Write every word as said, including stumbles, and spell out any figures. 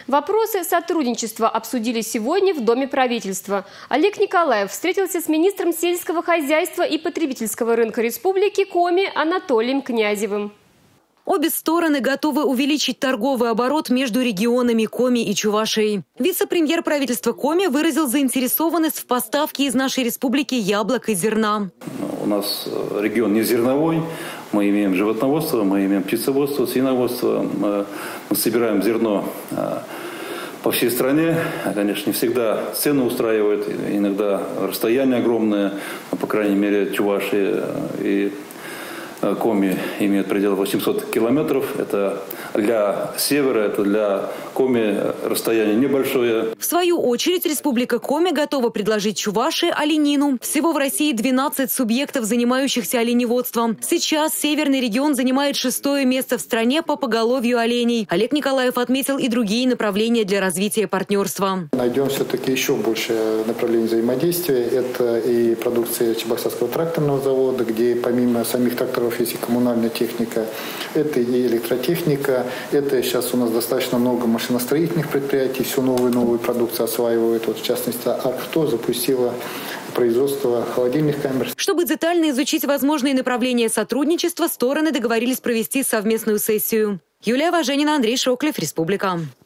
Вопросы сотрудничества обсудили сегодня в Доме правительства. Олег Николаев встретился с министром сельского хозяйства и потребительского рынка Республики Коми Анатолием Князевым. Обе стороны готовы увеличить торговый оборот между регионами Коми и Чувашией. Вице-премьер правительства Коми выразил заинтересованность в поставке из нашей республики яблок и зерна. У нас регион не зерновой. Мы имеем животноводство, мы имеем птицеводство, свиноводство. Мы, мы собираем зерно по всей стране. Конечно, не всегда цены устраивают, иногда расстояние огромное, по крайней мере, Чувашия и Коми имеют предел восемьсот километров. Это для севера, это для Коми расстояние небольшое. В свою очередь, Республика Коми готова предложить Чувашии оленину. Всего в России двенадцать субъектов, занимающихся оленеводством. Сейчас северный регион занимает шестое место в стране по поголовью оленей. Олег Николаев отметил и другие направления для развития партнерства. Найдем все-таки еще больше направлений взаимодействия. Это и продукция Чебоксарского тракторного завода, где помимо самих тракторов есть и коммунальная техника, это и электротехника, это сейчас у нас достаточно много машиностроительных предприятий, всю новую и новую продукцию осваивают. Вот, в частности, Архто запустила производство холодильных камер. Чтобы детально изучить возможные направления сотрудничества, стороны договорились провести совместную сессию. Юлия Важенина, Андрей Шоклев, Республика.